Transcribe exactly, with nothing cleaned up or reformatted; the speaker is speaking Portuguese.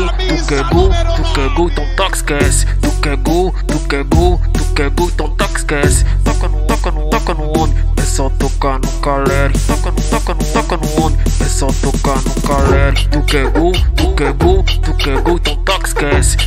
gol, tu quer gol, tu quer gol, então toca, esquece. Tu quer gol, tu quer gol, tu quer gol, então toca, esquece. Toca no, toca no, toca no homem, é só tocar no calere. Toca no, toca no, toca no homem, é só tocar no calere. Tu quer gol, tu quer gol, tu quer gol, então toca, esquece.